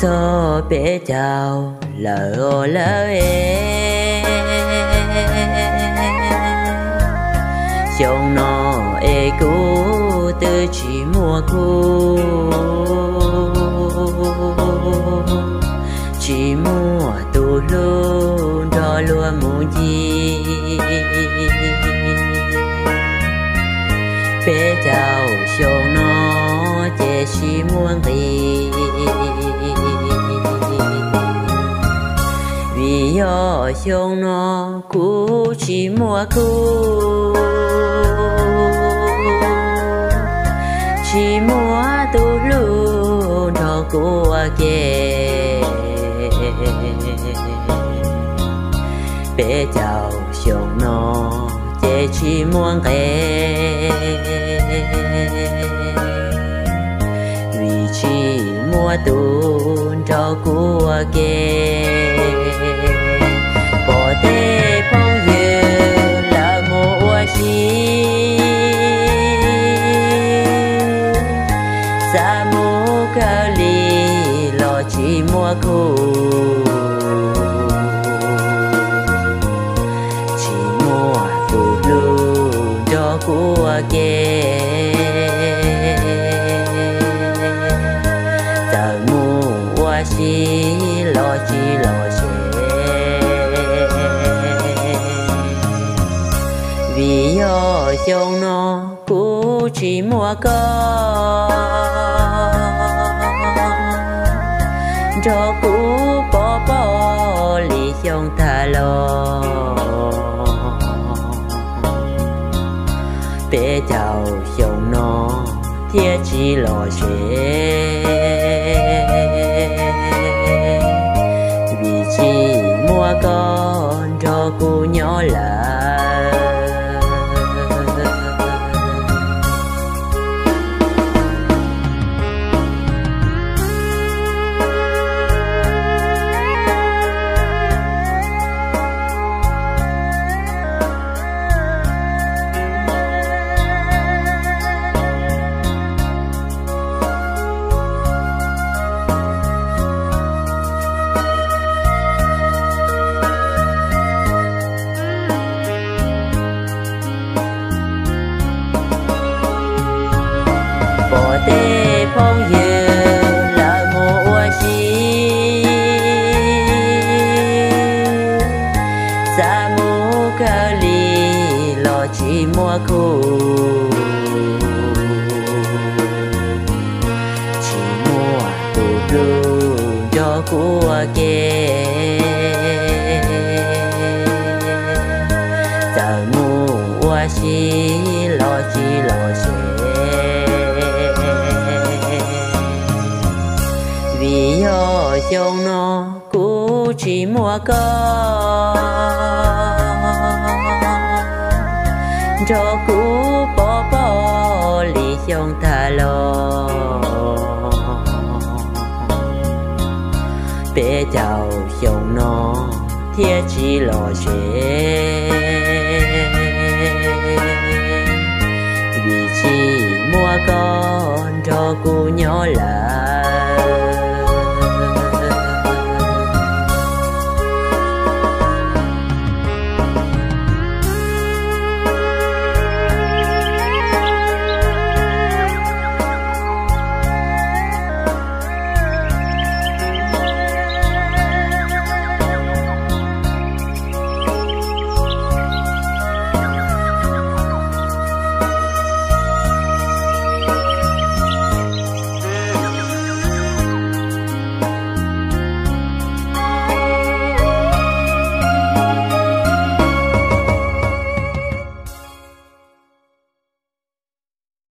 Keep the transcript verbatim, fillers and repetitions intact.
so bé chào lỡ lỡ em chồng nó e cũ từ chỉ mùa cũ chỉ mùa tu luôn đó luôn muốn gì bé chào chồng nó chỉ chỉ muốn gì vì do chồng nó cũ chỉ mùa cũ chỉ mùa tu luôn đó của kề bé chào chồng nó chỉ chỉ muốn kề vì chỉ mùa tu đó của kề bỏ thế phong yêu là mùa chi sa mùa cao ly lo chỉ mùa cũ chỉ mùa tu luôn đó của kề giờ mùa chi lo chi lo chi vì do chồng nó cũ chỉ mùa con cho cũ bỏ bỏ lý chồng thả lo bé chào chồng nó thiết chỉ lo chế vì chỉ mùa con cho cũ nhỏ lại bỏ tê phong yêu là mùa chi sa mùa cao ly lo chỉ mùa cũ chỉ mùa tu luôn cho của kề giờ mùa chi lo chi lo chi vì do chồng nó cũ chỉ mùa con cho cũ bỏ bỏ lý chồng thả lo bé chào chồng nó thiết chỉ lo chế vì chỉ mùa con cho cũ nhỏ lại